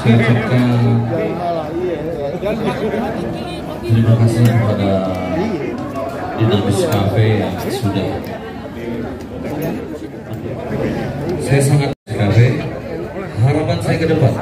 saya ucapkan terima kasih kepada Dinamis Cafe yang sudah saya sangat Cafe. Harapan saya ke depan,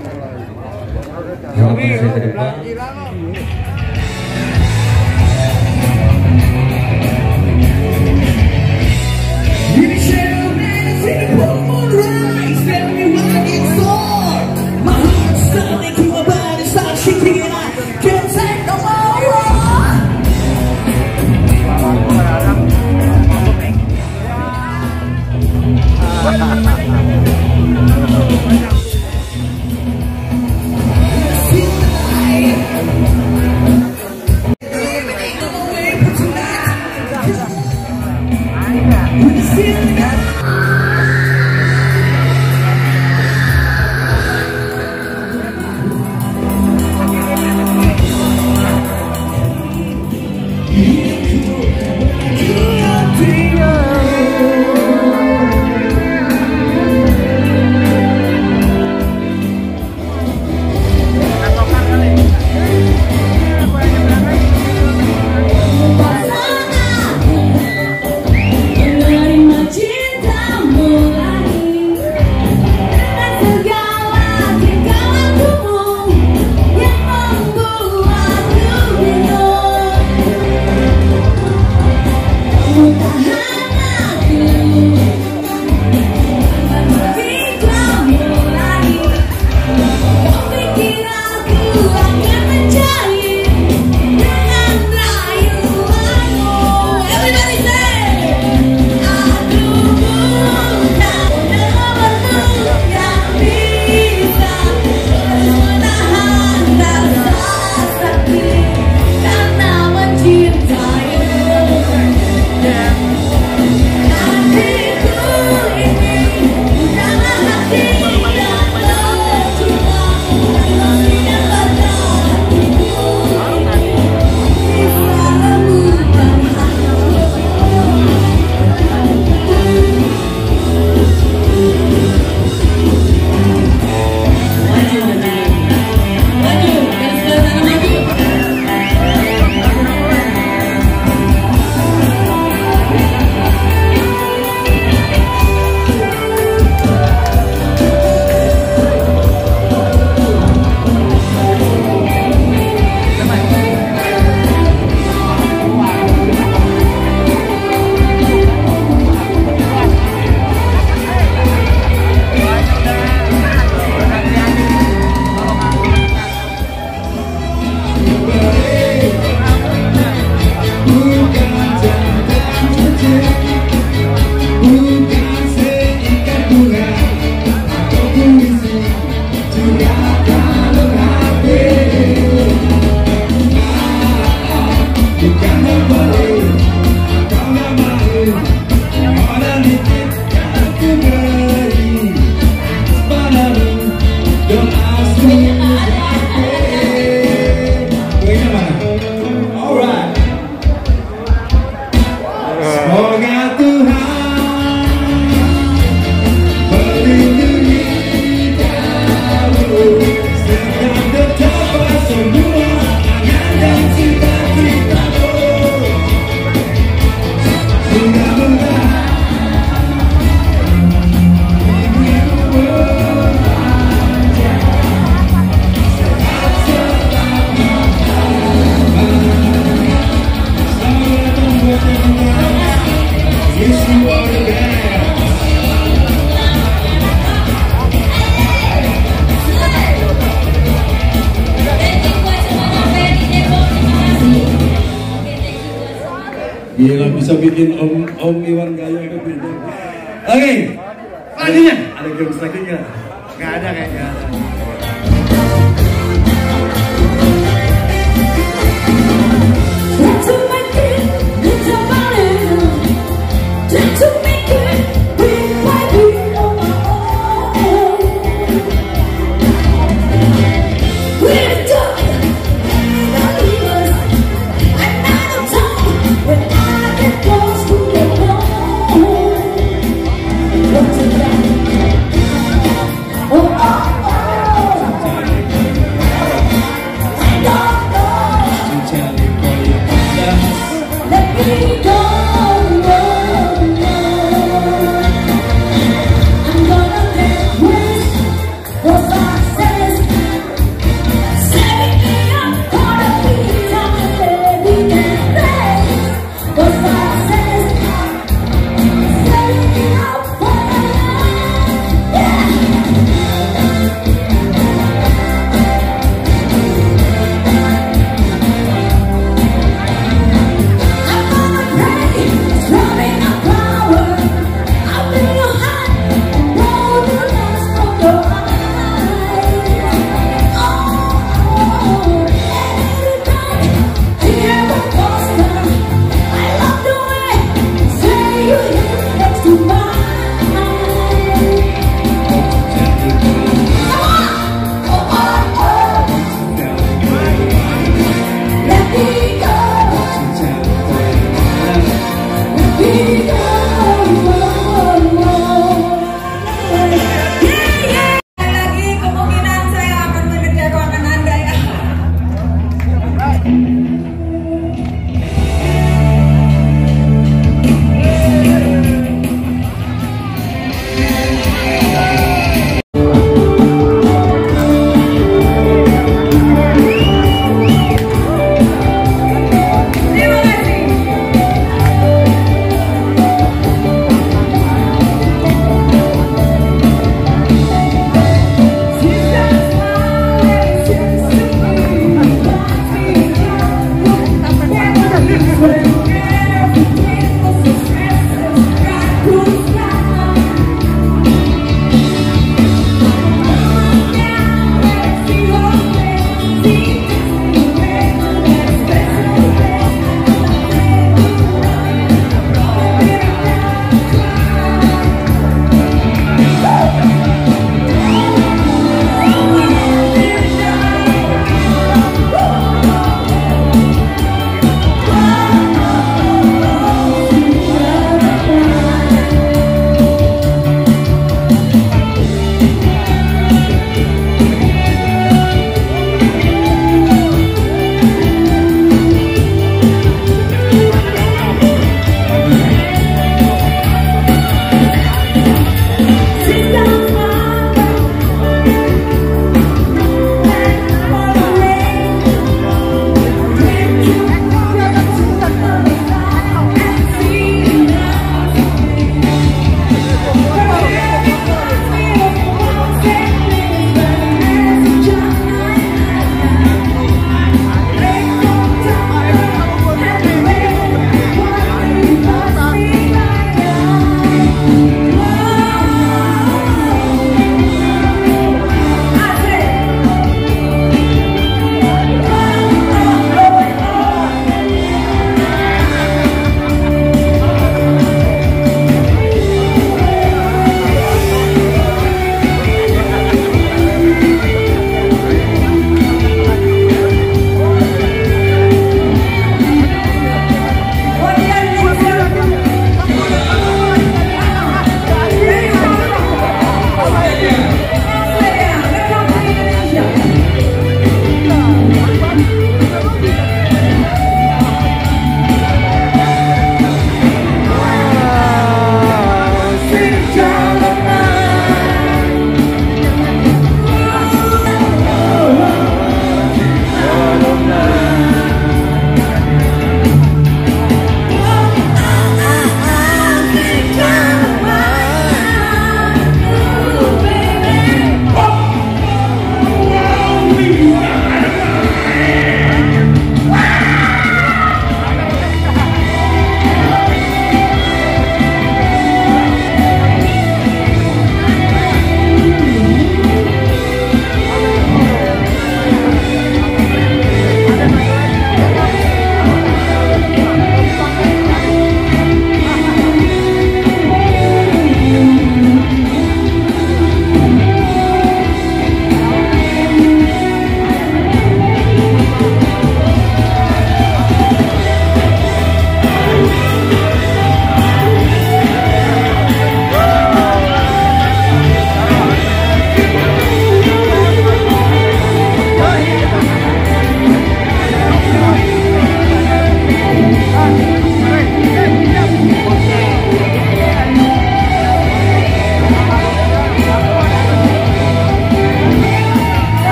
Gila bisa bikin Om Iwan Gayo ke beda. Oke, selanjutnya ada games lagi nggak? Nggak ada kayaknya.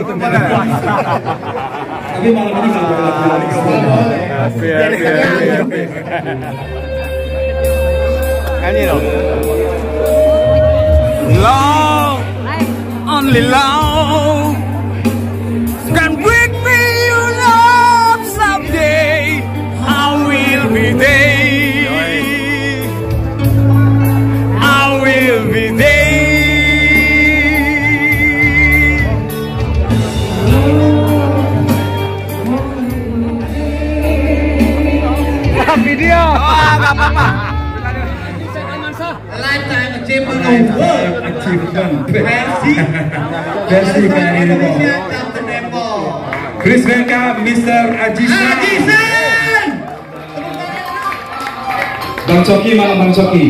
Tapi malam ini nggak boleh Love, only love can bring me your love someday. I will be there. I will be there. Video. Oh, nggak apa-apa. Lifetime achievement versi kali ini. Chris Beka, Mr. Ajisan. Bang Coki, malam Bang Coki.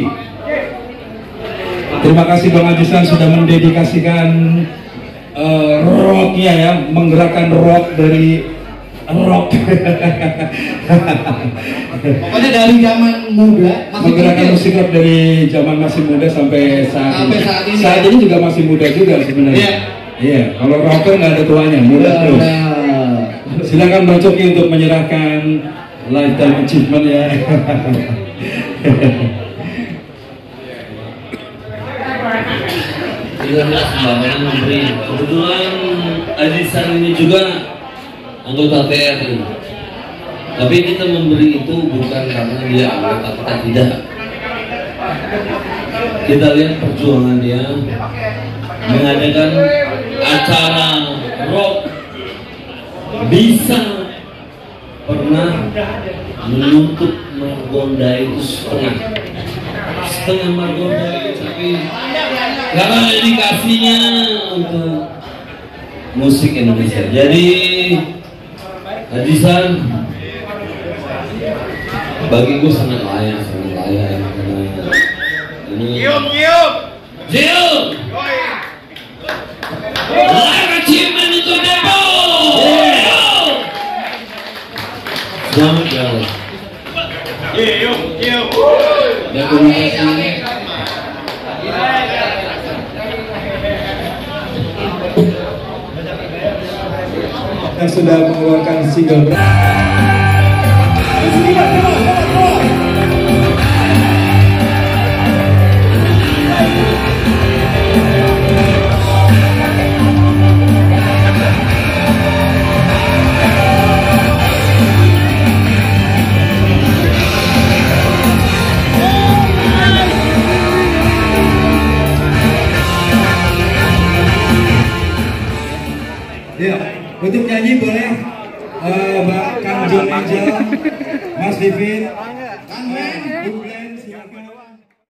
Terima kasih Bang Ajisan sudah mendedikasikan rocknya ya, menggerakkan rock dari rock. Pokoknya dari zaman muda menggerakkan musik rock dari zaman masih muda sampai saat ini. Saat ini juga masih muda juga sebenarnya. Iya, kalau rocker nggak ada tuanya, muda terus. Silakan Bang Coki untuk menyerahkan lifetime achievement ya. Tidak sembarangan memberi. Kebetulan Azisan ini juga anggota TRI. Tapi kita memberi itu bukan karena dia anggota, kita tidak. Kita lihat perjuangan dia mengadakan acara rock, bisa pernah menuntut Margonda itu setengah Margonda itu, tapi karena dedikasinya untuk musik Indonesia. Jadi Ajisan bagiku sangat layak karena ini live achievement untuk Depo. Selamat jalan. Yang sudah mengeluarkan single ya, untuk nyanyi boleh Mbak Kang John Angel, Mas Vivin,